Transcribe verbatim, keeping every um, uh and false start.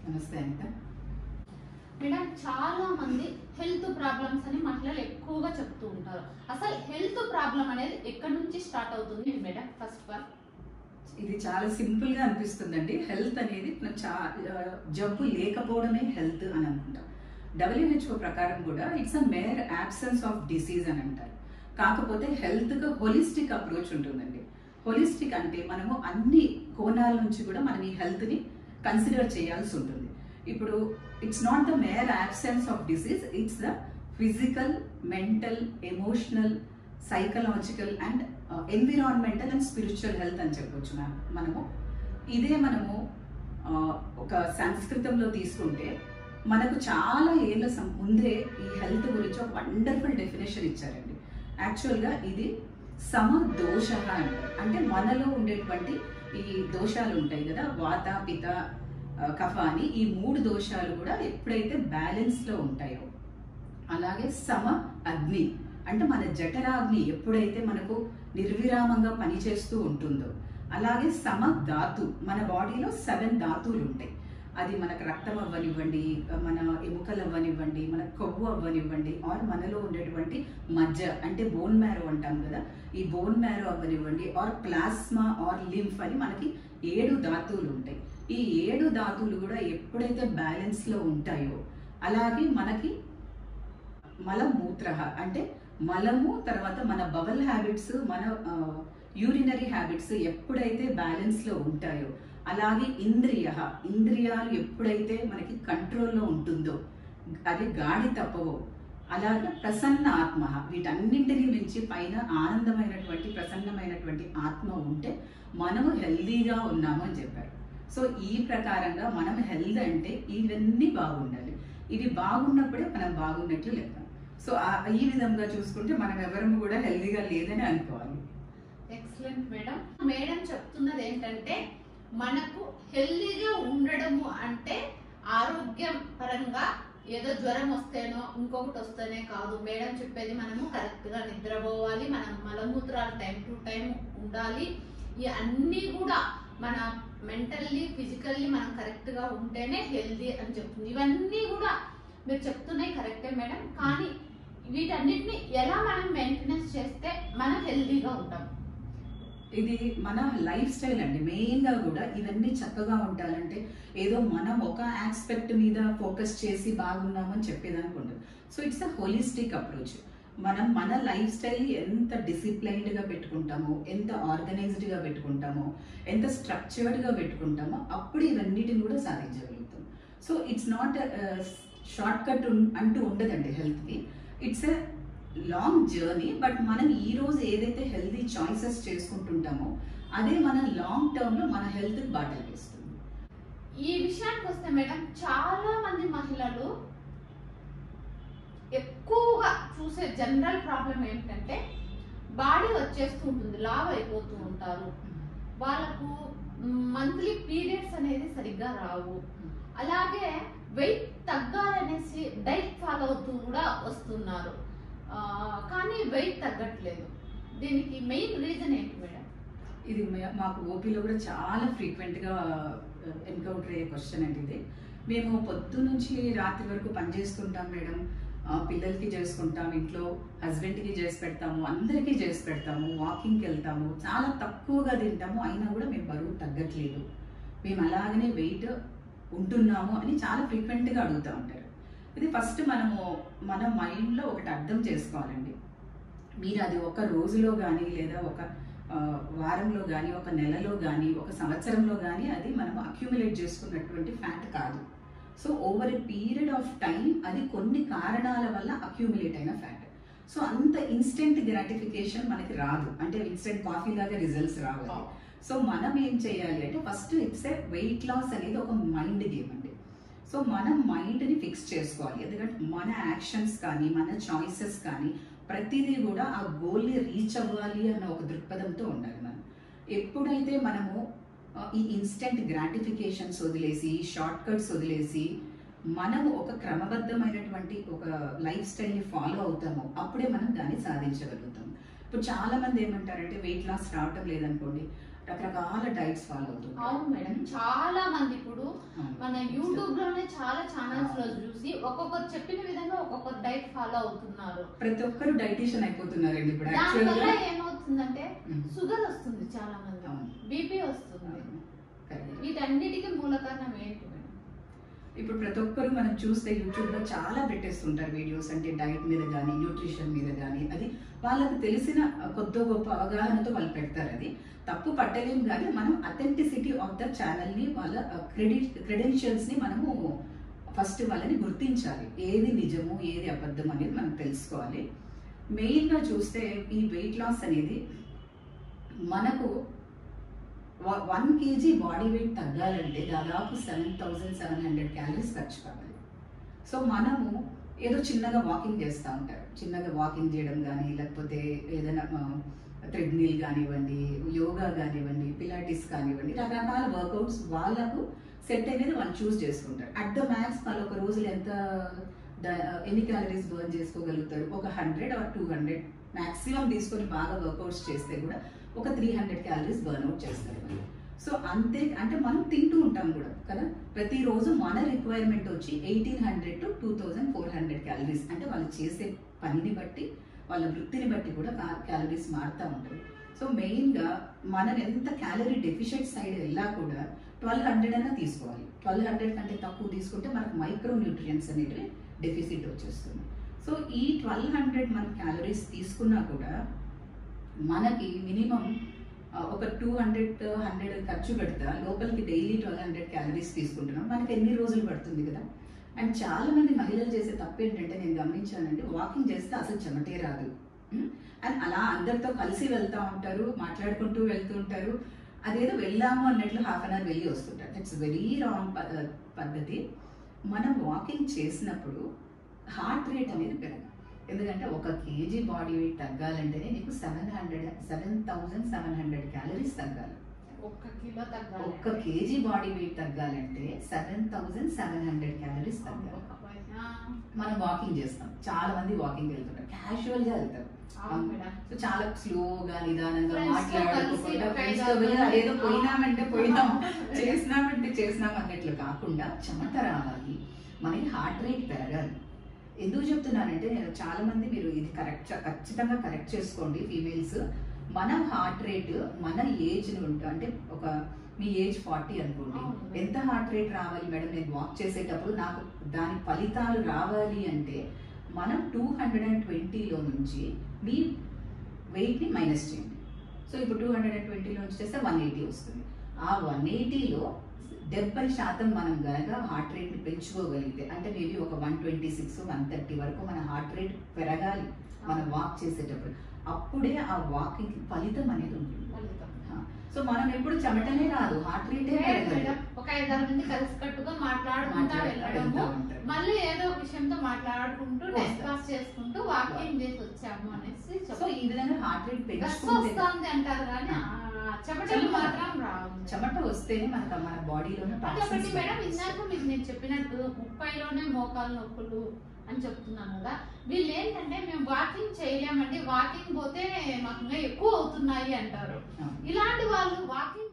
నమస్తే అనిత. మేడం, చాలా మంది హెల్త్ ప్రాబ్లమ్స్ అని మహిళలు ఎక్కువగా చెప్తూ ఉంటారు. అసలు హెల్త్ ప్రాబ్లం అనేది ఎక్కడి నుంచి స్టార్ట్ అవుతుంది మేడం? ఫస్ట్ ఆఫ్ ఆల్ ఇది చాలా సింపుల్ గా అనిపిస్తుందండి. హెల్త్ అనేది జబ్బు లేకపోవడమే హెల్త్ అని అనుకుంటాం. డబ్ల్యూహెచ్ఓ ప్రకారం కూడా it's a mere absence of disease అని అంటారు. కాకపోతే హెల్త్ కు హోలిస్టిక్ అప్రోచ్ ఉంటుందండి. హోలిస్టిక్ అంటే మనము అన్ని కోణాల నుంచి కూడా మనం ఈ హెల్త్ ని కన్సిడర్ చేయాల్సి ఉంటుంది. ఇప్పుడు it's not the mere absence of disease, it's the physical, mental, emotional, psychological and environmental and spiritual health అని చెప్పొచ్చు మనము. ఇదే మనము ఒక సంస్కృతంలో తీసుకుంటే మనకు చాలా ఏళ్ళ ముందే ఈ హెల్త్ గురించి ఒక వండర్ఫుల్ డెఫినేషన్ ఇచ్చారండి. యాక్చువల్గా ఇది సమదోష అంటారు. అంటే మనలో ఉండేటువంటి ఈ దోషాలు ఉంటాయి కదా, వాత, పిత, కఫ అని, ఈ మూడు దోషాలు కూడా ఎప్పుడైతే బ్యాలెన్స్ లో ఉంటాయో, అలాగే సమ అగ్ని అంటే మన జఠరాగ్ని ఎప్పుడైతే మనకు నిర్విరామంగా పనిచేస్తూ ఉంటుందో, అలాగే సమ ధాతు, మన బాడీలో సెవెన్ ధాతువులు ఉంటాయి. అది మనకు రక్తం అవ్వనివ్వండి, మన ఎముకలు అవ్వనివ్వండి, మన కొవ్వు అవ్వనివ్వండి, ఆర్ మనలో ఉండేటువంటి మజ్జ అంటే బోన్ మ్యారో అంటాం కదా, ఈ బోన్ మ్యారో అవ్వనివ్వండి, ఆర్ ప్లాస్మా ఆర్ లింఫ్ అని మనకి ఏడు ధాతువులు ఉంటాయి. ఈ ఏడు ధాతువులు కూడా ఎప్పుడైతే బ్యాలెన్స్ లో ఉంటాయో, అలాగే మనకి మలమూత్ర అంటే మలము, తర్వాత మన బవల్ హ్యాబిట్స్, మన యూరినరీ హ్యాబిట్స్ ఎప్పుడైతే బ్యాలెన్స్ లో ఉంటాయో, అలాగే ఇంద్రియ ఇంద్రియాలు ఎప్పుడైతే మనకి కంట్రోల్లో ఉంటుందో, అది గాడి తప్పవో, అలాగే ప్రసన్న ఆత్మ, వీటన్నింటినీ మించి పైన ఆనందమైనటువంటి ప్రసన్నమైనటువంటి ఆత్మ ఉంటే మనము హెల్దీగా ఉన్నాము అని చెప్పారు. సో ఈ ప్రకారంగా మనం హెల్త్ అంటే ఇవన్నీ బాగుండాలి. ఇవి బాగున్నప్పుడే మనం బాగున్నట్లు లెక్క. సో ఈ విధంగా చూసుకుంటే మనం ఎవరము కూడా హెల్దీగా లేదని అనుకోవాలి. Excellent madam. మేడం చెప్తున్నది ఏంటంటే మనకు హెల్దీగా ఉండడము అంటే ఆరోగ్యం పరంగా ఏదో జ్వరం వస్తేనో ఇంకొకటి వస్తేనే కాదు. మేడం చెప్పేది మనము కరెక్ట్ గా నిద్రపోవాలి, మనం మలమూత్రాలు టైం టు టైం ఉండాలి, ఈ అన్ని కూడా మన మెంటల్లీ ఫిజికల్లీ మనం కరెక్ట్ గా ఉంటేనే హెల్దీ అని చెప్తుంది. ఇవన్నీ కూడా మీరు చెప్తున్నాయి కరెక్టే మేడం, కానీ వీటన్నిటిని ఎలా మనం మెయింటెనెన్స్ చేస్తే మనం హెల్దీగా ఉంటాం? ఇది మన లైఫ్ స్టైల్ అండి. మెయిన్ గా కూడా ఇవన్నీ చక్కగా ఉండాలంటే ఏదో మనం ఒక ఆస్పెక్ట్ మీద ఫోకస్ చేసి బాగున్నామని చెప్పేదానికి ఉండదు. So it's a holistic approach. మనం మన లైఫ్ స్టైల్ ఎంత డిసిప్లైన్డ్ గా పెట్టుకుంటామో, ఎంత ఆర్గనైజ్డ్ గా పెట్టుకుంటామో, ఎంత స్ట్రక్చర్డ్ గా పెట్టుకుంటామో, అప్పుడు ఇవన్నిటిని కూడా సాధించగలుగుతాం. So it's not shortcut అంటూ ఉండదండి హెల్త్ కి. It's a long journey. But మనం ఈ రోజు ఏదైతే హెల్తీ చాయిసెస్ చేసుకుంటుంటామో అదే మన లాంగ్ టర్మ్ లో మన హెల్త్ బాటలు వేస్తుంది. ఈ విషయానికి వస్తే మేడం, చాలా మంది మహిళలు ఎక్కువగా చూసే జనరల్ ప్రాబ్లం ఏంటంటే బాడీ వచ్చేస్తూ ఉంటుంది, లావ్ అయిపోతూ ఉంటారు, వాళ్ళకు మంత్లీ పీరియడ్స్ అనేది సరిగ్గా రావు, అలాగే వెయిట్ తగ్గాలనేసి డైట్ ఫాలో అవుతూ కూడా వస్తున్నారు, కానీ వెయిట్ తగ్గట్లేదు. దీనికి మెయిన్ రీజన్ ఏంటి మేడం? ఇది మాకు ఓపీలో కూడా చాలా ఫ్రీక్వెంట్ గా ఎన్కౌంటర్ అయ్యే క్వశ్చన్ అండి ఇది. మేము పొద్దు నుంచి రాత్రి వరకు పనిచేస్తుంటాం మేడం. పిల్లలకి చేసుకుంటాం, ఇంట్లో హస్బెండ్కి చేసి పెడతాము, అందరికీ చేసి పెడతాము, వాకింగ్కి వెళ్తాము, చాలా తక్కువగా తింటాము, అయినా కూడా మేము బరువు తగ్గట్లేదు, మేము అలాగనే వెయిట్ ఉంటున్నాము అని చాలా ఫ్రీక్వెంట్గా అడుగుతూ ఉంటారు. ఇది ఫస్ట్ మనము మన మైండ్లో ఒకటి అర్థం చేసుకోవాలండి. మీరు అది ఒక రోజులో కానీ, లేదా ఒక వారంలో కానీ, ఒక నెలలో కానీ, ఒక సంవత్సరంలో కానీ అది మనము అక్యూములేట్ చేసుకున్నటువంటి ఫ్యాట్ కాదు. So over a period of time అది కొన్ని కారణాల వల్ల అక్యూములేట్ అయిన ఫ్యాట్. సో అంత ఇన్స్టెంట్ గ్రాటిఫికేషన్ మనకి రాదు, అంటే ఇన్స్టెంట్ కాఫీ లాగా రిజల్ట్స్ రావాలి. సో మనం ఏం చేయాలి అంటే first it's a weight loss అనేది ఒక మైండ్ గేమ్ అండి. సో మనం మైండ్ని ఫిక్స్ చేసుకోవాలి. ఎందుకంటే మన యాక్షన్స్ కానీ, మన చాయిసెస్ కానీ ప్రతిదీ కూడా ఆ గోల్ని రీచ్ అవ్వాలి అన్న ఒక దృక్పథంతో ఉండాలి. మనం ఎప్పుడైతే మనము ఈ ఇన్స్టెంట్ గ్రాటిఫికేషన్స్ వదిలేసి, షార్ట్ కట్స్ వదిలేసి మనము ఒక క్రమబద్ధమైనటువంటి ఒక లైఫ్ స్టైల్ని ఫాలో అవుతామో అప్పుడే మనం దాన్ని సాధించగలుగుతాం. ఇప్పుడు చాలా మంది ఏమంటారంటే వెయిట్ లాస్ రావటం లేదనుకోండి, రకరకాల డైట్స్ ఫాలో అవుతుంటారు. అవును మేడం, చాలా మంది ఇప్పుడు మన యూట్యూబ్ లోనే చాలా ఛానల్స్ లో చూసి ఒక్కొక్కరు చెప్పిన విధంగా ఒక్కొక్కరు డైట్ ఫాలో అవుతున్నారు. ప్రతి ఒక్కరు డైటీషియన్ అయిపోతున్నారండి ఇప్పుడు. దానివల్ల ఏమవుతుందంటే షుగర్ వస్తుంది, చాలా మంది బీపీ వస్తుంది. వీటన్నిటికీ మూల కారణం ఏంటి మేడం? ఇప్పుడు ప్రతి ఒక్కరు మనం చూస్తే యూట్యూబ్ లో చాలా పెట్టేస్తుంటారు వీడియోస్, అంటే డైట్ మీద కానీ న్యూట్రిషన్ మీద కానీ. అది వాళ్ళకి తెలిసిన కొద్ది గొప్ప అవగాహనతో వాళ్ళు పెడతారు. అది తప్పు పట్టలేము, కానీ మనం అథెంటిసిటీ ఆఫ్ ద ఛానల్ ని, వాళ్ళ క్రెడిట్ క్రెడెన్షియల్స్ ని మనము ఫస్ట్ వాళ్ళని గుర్తించాలి. ఏది నిజము ఏది అబద్ధం అనేది మనం తెలుసుకోవాలి. మెయిన్ గా చూస్తే ఈ వెయిట్ లాస్ అనేది మనకు వన్ కేజీ బాడీ వెయిట్ తగ్గాలంటే దాదాపు seven thousand seven hundred calories ఖర్చు కావాలి. సో మనము ఏదో చిన్నగా వాకింగ్ చేస్తూ ఉంటారు, చిన్నగా వాకింగ్ చేయడం కానీ, లేకపోతే ఏదైనా థ్రెడ్మిల్ కానివ్వండి, యోగా కానివ్వండి, పిలాటిస్ కానివ్వండి, రకరకాల వర్కౌట్స్ వాళ్ళకు సెట్ అనేది వాళ్ళు చూస్ చేసుకుంటారు. అట్ ద మ్యాక్స్ వాళ్ళు ఒక రోజులో ఎంత ఎన్ని క్యాలరీస్ బర్న్ చేసుకోగలుగుతారు? ఒక hundred or two hundred maximum తీసుకొని బాగా వర్కౌట్స్ చేస్తే కూడా ఒక three hundred calories burn out చేస్తారు. సో అంతే, అంటే మనం తింటూ ఉంటాం కూడా కదా. ప్రతిరోజు మన రిక్వైర్మెంట్ వచ్చి eighteen hundred to two thousand four hundred calories. అంటే వాళ్ళు చేసే పనిని బట్టి, వాళ్ళ వృత్తిని బట్టి కూడా క్యాలరీస్ మారుతూ ఉంటాయి. సో మెయిన్గా మనం ఎంత క్యాలరీ డెఫిషియట్ సైడ్ వెళ్ళా కూడా ట్వెల్వ్ హండ్రెడ్ అయినా తీసుకోవాలి. ట్వెల్వ్ హండ్రెడ్ కంటే తక్కువ తీసుకుంటే మనకు మైక్రో న్యూట్రియంట్స్ అనేటివి డెఫిసిట్ వచ్చేస్తుంది. సో ఈ ట్వెల్వ్ హండ్రెడ్ మనం క్యాలరీస్ తీసుకున్నా కూడా మనకి మినిమం ఒక టూ హండ్రెడ్ హండ్రెడ్ ఖర్చు పెడతా లోపలికి డైలీ ట్వెల్వ్ హండ్రెడ్ క్యాలరీస్ తీసుకుంటున్నాం. మనకి ఎన్ని రోజులు పడుతుంది కదా. అండ్ చాలా మంది మహిళలు చేసే తప్పు ఏంటంటే, నేను గమనించానంటే, వాకింగ్ చేస్తే అసలు చెమటే రాదు. అండ్ అలా అందరితో కలిసి వెళ్తూ ఉంటారు, మాట్లాడుకుంటూ వెళ్తూ ఉంటారు. అదేదో వెళ్ళాము అన్నట్లు హాఫ్ అన్ అవర్ వెళ్ళి వస్తుంటారు. దట్స్ వెరీ రాంగ్ పద్ధతి. మనం వాకింగ్ చేసినప్పుడు హార్ట్ రేట్ అనేది పెరగాలి. ఎందుకంటే ఒక కేజీ బాడీ వెయిట్ తగ్గాలంటేనే నీకు seven hundred seven thousand seven hundred calories తగ్గాలి. ఒక్క కిలో తగ్గాలి. ఒక్క కేజీ బాడీ వెయిట్ తగ్గాలంటే seven thousand seven hundred calories తగ్గాలి. మనం వాకింగ్ చేస్తాం, చాలా మంది వాకింగ్ వెళ్తుంటారు, క్యాజువల్ గా వెళ్తారు. సో చాలా స్లోగా నిదానంగా మాట్లాడుకోకుండా ఫ్రెండ్స్ తో వెళ్ళి అదేదో పోయినామంటే పోయినాం, చేసినామంటే చేసినాం అన్నట్లు కాకుండా చెమట రావాలి, మనకి హార్ట్ రేట్ పెరగాలి. ఎందుకు చెప్తున్నానంటే, నేను చాలా మంది మీరు ఇది కరెక్ట్ ఖచ్చితంగా కరెక్ట్ చేసుకోండి ఫీమేల్స్. మన హార్ట్ రేట్ మన ఏజ్ ఉంటా, అంటే ఒక మీ ఏజ్ ఫార్టీ అనుకోండి, ఎంత హార్ట్ రేట్ రావాలి మేడం నేను వాక్ చేసేటప్పుడు నాకు దాని ఫలితాలు రావాలి అంటే మనం టూ హండ్రెడ్ అండ్ ట్వంటీలో నుంచి మీ వెయిట్ని మైనస్ చేయండి. సో ఇప్పుడు టూ హండ్రెడ్ అండ్ ట్వంటీలో నుంచి చేస్తే వన్ ఎయిటీ వస్తుంది. ఆ వన్ ఎయిటీలో డెబ్బై శాతం మనం కనుక హార్ట్ రేట్ని పెంచుకోగలిగితే, అంటే మేబీ ఒక one twenty six one thirty వరకు మన హార్ట్ రేట్ పెరగాలి మనం వాక్ చేసేటప్పుడు. అప్పుడే ఆ వాకింగ్ ఫలితం అనేది ఉంటుంది. సో మనం ఎప్పుడు చెమటనే రాదు, హార్ట్ రేటే ఒక ఐదారు మంది కలిసి కట్టుగా మాట్లాడుకుంటా వెళ్ళడము, మళ్ళీ ఏదో విషయంతో మాట్లాడుకుంటూ టైం పాస్ చేసుకుంటూ వాకింగ్ చేసి వచ్చాము అనేసి. సో ఈ విధంగా హార్ట్ రేట్ పెంచుకుంటుంది అంటారు, కానీ చెమటలు మాత్రం రావు. చెమట వస్తేనే మనకు మన బాడీలోనే. ఒకటి మేడం, ఇందాక మీకు నేను చెప్పినట్టు ముప్పైలోనే మోకాలు నొప్పులు అని చెప్తున్నాను కదా, వీళ్ళు ఏంటంటే మేము వాకింగ్ చేయలేమండి, వాకింగ్ పోతే మాకు ఎక్కువ అవుతున్నాయి అంటారు. ఇలాంటి వాళ్ళు వాకింగ్